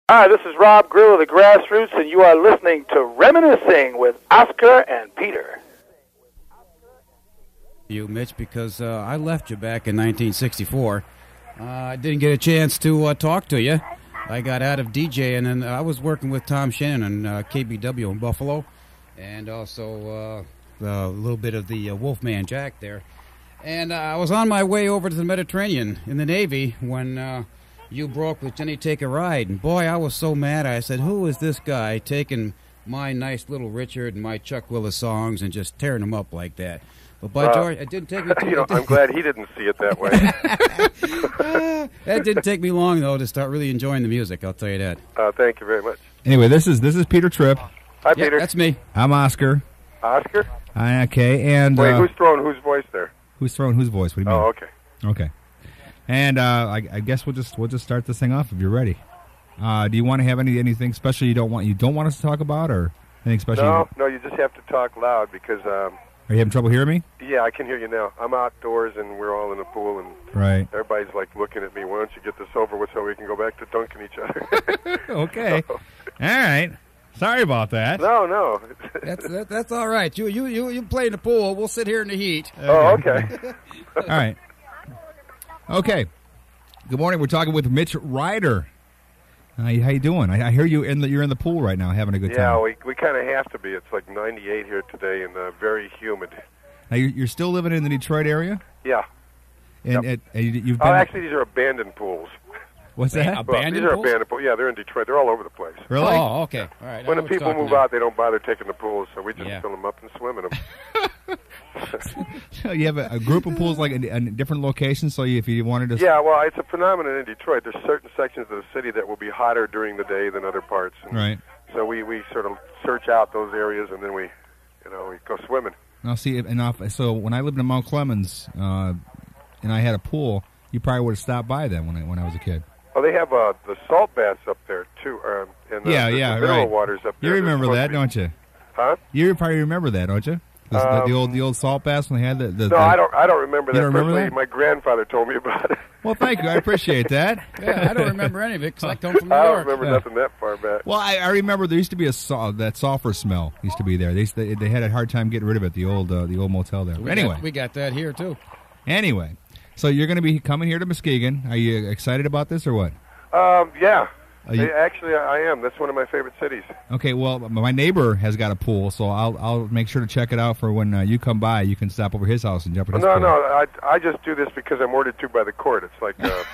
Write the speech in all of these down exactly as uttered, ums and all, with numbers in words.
Hi, this is Rob Grill of the Grassroots, and you are listening to Reminiscing with Oscar and Peter. You, Mitch, because uh, I left you back in nineteen sixty-four. Uh, I didn't get a chance to uh, talk to you. I got out of DJing, and I was working with Tom Shannon on uh, K B W in Buffalo, and also uh, a little bit of the uh, Wolfman Jack there. And uh, I was on my way over to the Mediterranean in the Navy when uh, you broke with Jenny Take a Ride. And boy, I was so mad. I said, who is this guy taking my nice Little Richard and my Chuck Willis songs and just tearing them up like that? But by uh, George, it didn't take me too you know, I'm glad he didn't see it that way. uh, that didn't take me long, though, to start really enjoying the music, I'll tell you that. Uh, thank you very much. Anyway, this is this is Peter Tripp. Hi, yeah, Peter. That's me. I'm Oscar. Oscar? Hi, okay, and... Wait, uh, who's throwing whose voice there? Who's throwing whose voice? What do you mean? Oh, okay. Okay. And uh, I, I guess we'll just we'll just start this thing off if you're ready. Uh, do you want to have any anything special you don't want you don't want us to talk about, or anything special? No, you, no, you just have to talk loud because... Um, Are you having trouble hearing me? Yeah, I can hear you now. I'm outdoors and we're all in the pool and right. everybody's like looking at me. Why don't you get this over with so we can go back to dunking each other? Okay. So. All right. Sorry about that. No, no. that's that, that's all right. You you you you play in the pool. We'll sit here in the heat. Oh, okay. All right. Okay. Good morning. We're talking with Mitch Ryder. Uh, how you doing? I, I hear you in the you're in the pool right now, having a good yeah, time. Yeah, we we kind of have to be. It's like ninety-eight here today and uh, very humid. Now you're, you're still living in the Detroit area? Yeah. And, yep. and you've been. Oh, actually, these are abandoned pools. What's that? Well, Abandoned these are pools? abandoned pools. Yeah, they're in Detroit. They're all over the place. Really? Oh, okay. All right. When the people move about. out, they don't bother taking the pools, so we just Yeah. fill them up and swim in them. So you have a, a group of pools like in, in different locations. So you, if you wanted to, yeah, well, it's a phenomenon in Detroit. There's certain sections of the city that will be hotter during the day than other parts. And right. So we, we sort of search out those areas and then we, you know, we go swimming. Now see, enough. So when I lived in Mount Clemens, uh, and I had a pool, you probably would have stopped by then when I when I was a kid. Oh, they have uh, the salt baths up there too, um, and the, yeah, the, yeah, the mineral right. waters up there. You remember They're that, supposed to be- don't you? Huh? You probably remember that, don't you? The, Um, the, the old the old salt baths when they had the. the No, the, I don't. I don't remember You that. don't remember personally. that? My grandfather told me about it. Well, thank you. I appreciate that. Yeah, I don't remember any of it because I come from New I don't York. remember Yeah. nothing that far back. Well, I, I remember there used to be a sul- that sulfur smell used to be there. They used to, they had a hard time getting rid of it. The old uh, the old motel there. We Anyway, got, we got that here too. anyway, so you're going to be coming here to Muskegon. Are you excited about this or what? Um, yeah. Are you- Hey, actually, I am. That's one of my favorite cities. Okay, well, my neighbor has got a pool, so I'll I'll make sure to check it out for when uh, you come by. You can stop over his house and jump in No, his no, pool. I, I just do this because I'm ordered to by the court. It's like uh,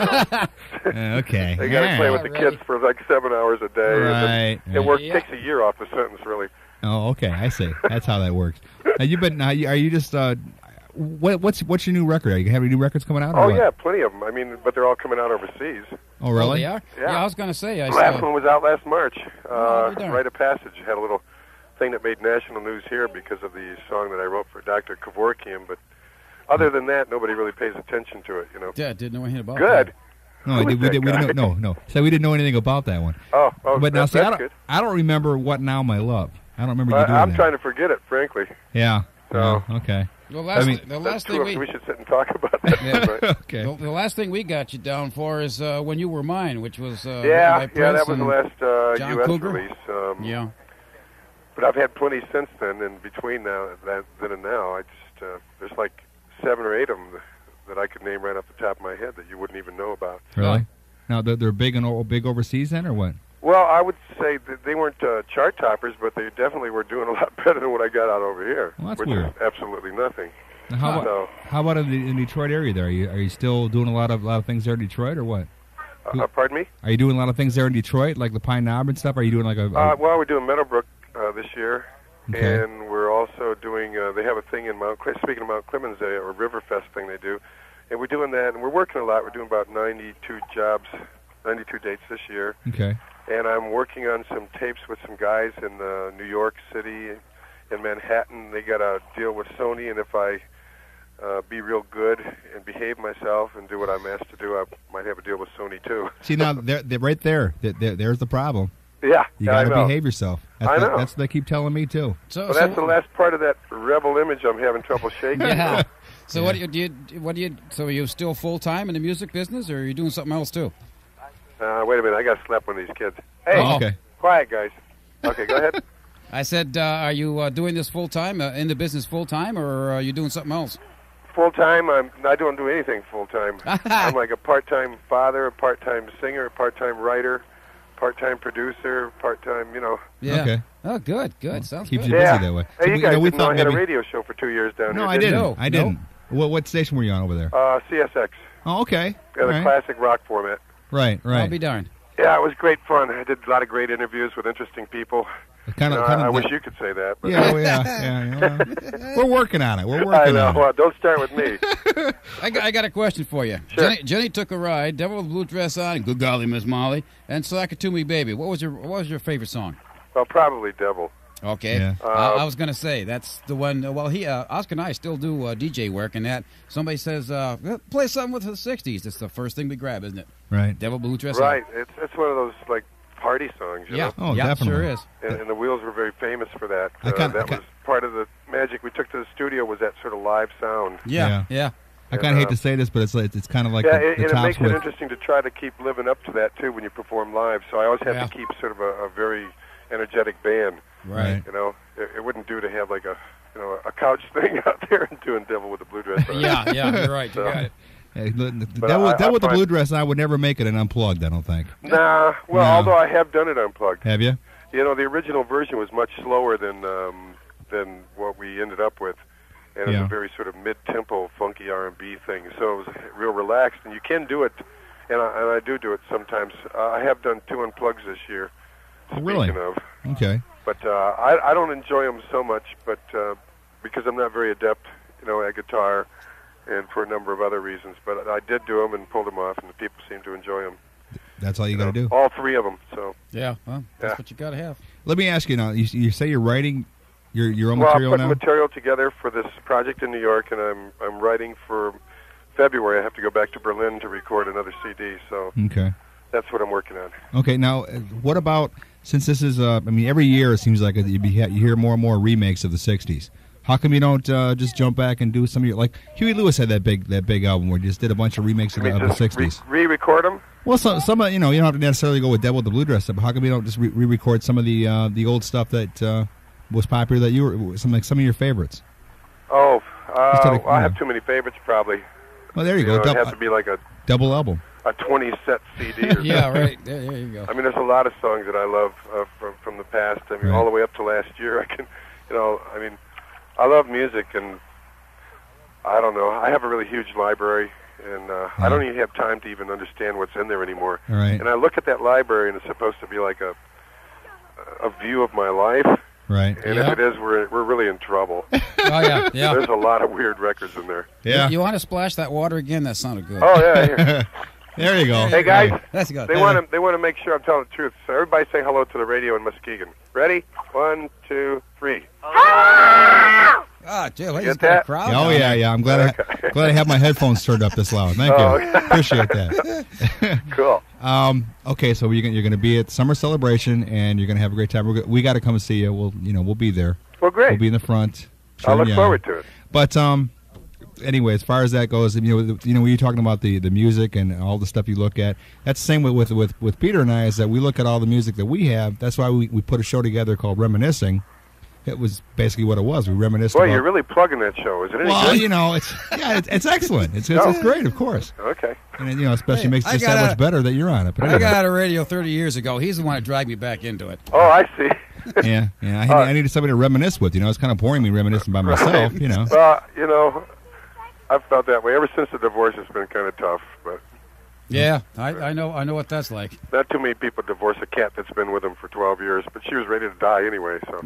Uh, okay. they got to Yeah. play with the kids for like seven hours a day. and then Right. It work Yeah. takes a year off the sentence, really. Oh, okay. I see. That's how that works. Now you've been. Now, you- are you just? Uh, what, what's what's your new record? Are you having new records coming out? Or Oh what? yeah, plenty of them. I mean, but they're all coming out overseas. Oh, really? Oh, they are? Yeah. I was going to say. I Last saw, one was out last March. Oh, Uh, be darned. Rite of Passage had a little thing that made national news here because of the song that I wrote for Doctor Kevorkian. But other than that, nobody really pays attention to it. You know. yeah, didn't know anything about Good. that. No, Who we, is did, we, that did, we guy? didn't know. No, no. So we didn't know anything about that one. Oh, oh, but that, now, see, I that's don't. good. I don't remember what now, my love. I don't remember you I, doing I'm that. trying to forget it, frankly. Yeah. So- Oh, okay. The last, I mean- the That's last true. thing we, we should sit and talk about that. Yeah. right? Okay. the, the last thing we got you down for is uh, When You Were Mine, which was uh, Yeah, written by yeah, Prince that was the and- last uh, John U S Cougar? release. Um, Yeah. But I've had plenty since then, and between now that then and now, I just uh, there's like seven or eight of them that I could name right off the top of my head that you wouldn't even know about. Really? Now they're, they're big and o- big overseas then, or what? Well, I would say that they weren't uh, chart toppers, but they definitely were doing a lot better than what I got out over here, Well, that's which weird. is absolutely nothing. Now, how about So, how about in the in Detroit area? There, are you are you still doing a lot of lot of things there in Detroit, or what? uh, uh, pardon me? Are you doing a lot of things there in Detroit, like the Pine Knob and stuff? Are you doing like a? a Uh, well, we're doing Meadowbrook uh, this year, Okay. and we're also doing. Uh, they have a thing in Mount. Cle- Speaking of Mount Clemens, they, or Riverfest thing they do, and we're doing that, and we're working a lot. We're doing about ninety-two jobs, ninety-two dates this year, okay. and I'm working on some tapes with some guys in uh, New York City, in Manhattan. They got a deal with Sony, and if I uh, be real good and behave myself and do what I'm asked to do, I might have a deal with Sony too. See now, they're, they're right there. They're, they're, there's the problem. Yeah, You yeah, I got to know. behave yourself. That's, I that- know. that's what they keep telling me too. So, Well, so, that's the last part of that rebel image I'm having trouble shaking. Yeah. So what do you, do you what do you so are you still full time in the music business, or are you doing something else too? Uh, wait a minute, I got to slap one of these kids. Hey, Oh, okay. quiet, guys. Okay, go ahead. I said, uh, are you uh, doing this full time, uh, in the business full time, or are you doing something else? Full time, I'm. I don't do anything full time. I'm like a part time father, a part time singer, a part time writer, part time producer, part time. You know. Yeah. Okay. Oh, good, good. Sounds Keeps good. you busy yeah. that way. Hey, So you we- guys know, we didn't know I thought had a maybe- radio show for two years down No, here. I did you? didn't. No, I no. didn't. What what station were you on over there? Uh, C S X. Oh, okay. Yeah, All the right. classic rock format. Right, I'll right. be darned. Yeah, it was great fun. I did a lot of great interviews with interesting people. Kind You of, know, kind I, I of. wish you could say that. But Yeah, well, yeah, yeah. You know, we're working on it. We're I working know. on it. Well, don't start with me. I got, I got a question for you. Sure. Jenny, Jenny took a ride, Devil with a Blue Dress On, Good Golly Miss Molly, and Slack It To Me Baby. What was your What was your favorite song? Well, probably Devil. Okay. Yeah. Uh, I was going to say, that's the one. Uh, well, he, uh, Oscar and I still do uh, D J work, and that somebody says, uh, play something with the sixties. It's the first thing we grab, isn't it? Right. Devil Blue Dress On. Right. It's it's one of those like party songs. You Yeah. know? Oh, yeah, definitely. sure is. And, and the Wheels were very famous for that. I Uh, kinda- that I kinda- was part of the magic we took to the studio was that sort of live sound. Yeah, Yeah. yeah. I kind of hate uh, to say this, but it's like, it's kind of like yeah, the, it, the and it tops makes with. it interesting to try to keep living up to that too when you perform live. So I always have Yeah. to keep sort of a, a very energetic band. Right. You know, it, it wouldn't do to have like a you know a couch thing out there and doing Devil with a Blue Dress on. Yeah, yeah, you're right. You So- got it. Hey, the, the, But that, with, I- that I with the find- blue dress, I would never make it an unplugged. I don't think. Nah, well, No. although I have done it unplugged. Have you? You know, the original version was much slower than um, than what we ended up with, and it's Yeah. a very sort of mid-tempo, funky R and B thing. So it was real relaxed, and you can do it, and I, and I do do it sometimes. Uh, I have done two unplugs this year. Oh, Speaking really? of, Okay. but uh, I I don't enjoy them so much, but uh, because I'm not very adept, you know, at guitar, and for a number of other reasons. But I did do them and pulled them off, and the people seem to enjoy them. That's all you got to do. All three of them. So. Yeah, well, that's Yeah. what you got to have. Let me ask you now. You, you say you're writing your your own Well, I'm material putting now. material together for this project in New York, and I'm I'm writing for February. I have to go back to Berlin to record another C D, so Okay. that's what I'm working on. Okay. Now, uh, what about since this is? Uh, I mean, every year it seems like you be- you hear more and more remakes of the sixties. How come you don't uh, just jump back and do some of your like Huey Lewis had that big that big album where he just did a bunch of remakes of I the, mean, of the just re- sixties? re-record them. Well, some some of you know you don't have to necessarily go with Devil with the Blue Dress, but how come you don't just re- re-record some of the uh, the old stuff that uh, was popular that you were some like some of your favorites? Oh, uh, Just to- I yeah. have too many favorites, probably. Well, there you, You go, know, it Dou- has to be like a double album. a twenty set C D. Or Yeah, something. right. There, there you go. I mean, there's a lot of songs that I love uh, from from the past. I mean, Right. all the way up to last year. I can, you know, I mean, I love music, and I don't know. I have a really huge library, and uh, Yeah. I don't even have time to even understand what's in there anymore. All right, And I look at that library, and it's supposed to be like a a view of my life. right. And Yeah. if it is, we're we're really in trouble. Oh, yeah, yeah. There's a lot of weird records in there. Yeah. You, want to splash that water again? That sounded good. Oh yeah. Here. There you go. Hey guys, That's good. they want to they want to make sure I'm telling the truth. So everybody say hello to the radio in Muskegon. Ready? One, two, three. Ah, Jill, he's Get got a that? crowd. Oh down yeah, there. yeah. I'm glad I glad I have my headphones turned up this loud. Thank Oh, you. okay. Appreciate that. Cool. Um, okay, so you're gonna, you're going to be at Summer Celebration, and you're going to have a great time. We're, go- we got to come and see you. We'll you know we'll be there. Well, We'll great. be in the front. I cheering look you on. forward to it. But um, anyway, as far as that goes, you know, the- you know, when you're talking about the, the music and all the stuff you look at, that's the same with, with with with Peter and I. Is that we look at all the music that we have. That's why we, we put a show together called Reminiscing. It was basically what it was. We reminisced Boy, about. you're really plugging that show. Is it any well, good? you know, it's yeah, it's, it's excellent. It's, it's Oh. it's great, of course, Okay. and it, you know, especially Hey, makes it I just that gotta- much better that you're on it. But I anyway. got out of radio thirty years ago. He's the one that dragged me back into it. Oh, I see. yeah, yeah. I, Uh, I needed somebody to reminisce with. You know, it's kind of boring me reminiscing by myself. You know. Well, you know, I've felt that way ever since the divorce. It's been kind of tough, but Yeah, I, I know. I know what that's like. not too many people divorce a cat that's been with them for twelve years. But she was ready to die anyway, so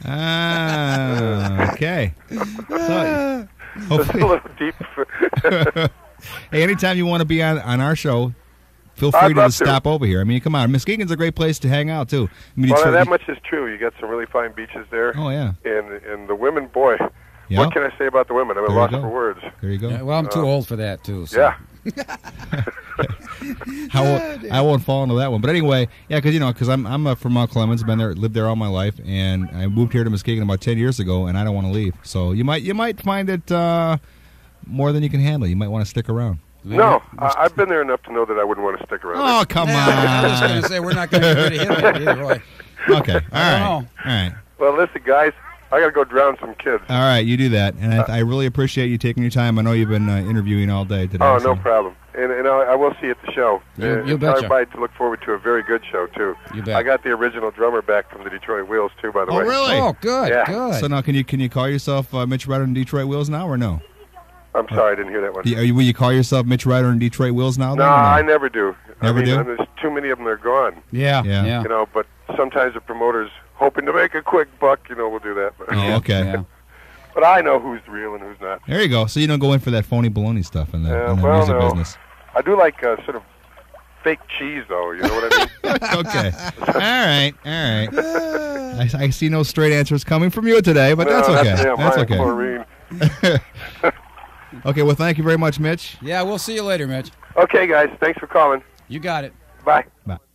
Ah, okay. So, it's a hopefully, little deep. hey, anytime you want to be on, on our show, feel I'd free to love just to. stop over here. I mean, come on, Muskegon's a great place to hang out too. I mean, Well, it's- that much is true. You got some really fine beaches there, Oh yeah, and and the women, boy, yeah. what can I say about the women? I'm at There you loss go. for words. There you go. Yeah, well, I'm too Uh, old for that too. So. Yeah. I won't, I won't fall into that one. But anyway, yeah, because you know, because I'm I'm uh, from Mount Clemens, been there, lived there all my life, and I moved here to Muskegon about ten years ago, and I don't want to leave. So you might you might find it uh, more than you can handle. You might want to stick around. No, I, I've been there enough to know that I wouldn't want to stick around. Oh, come Yeah, I was going on. to say, we're not going to get rid of him either way. Okay, all I don't right, know. all right. Well, listen, guys, I got to go drown some kids. All right, you do that, and I, I really appreciate you taking your time. I know you've been uh, interviewing all day today. Oh, so- no problem. And, and I, I will see you at the show. You- and you and tell betcha. everybody to look forward to a very good show, too. You bet. I got the original drummer back from the Detroit Wheels, too, by the Oh, way. really? Oh, good, Yeah. good. So now, can you can you call yourself uh, Mitch Ryder and Detroit Wheels now, or no? I'm sorry, I didn't hear that one. Do you, are you, will you call yourself Mitch Ryder and Detroit Wheels now? No, then, or I never do. Never I mean, do? There's too many of them, they're gone. Yeah, Yeah. yeah. You know, but sometimes the promoters, hoping to make a quick buck, you know, will do that. But, Oh, okay. Yeah. but I know who's real and who's not. There you go. So you don't go in for that phony baloney stuff in the, Yeah, in the well, music no. business. I do like uh, sort of fake cheese, though. You know what I mean? Okay. All right. All right. I, I see no straight answers coming from you today, but No, that's okay. yeah, That's mine, okay. chlorine. Okay. Well, thank you very much, Mitch. Yeah, we'll see you later, Mitch. Okay, guys. Thanks for calling. You got it. Bye. Bye.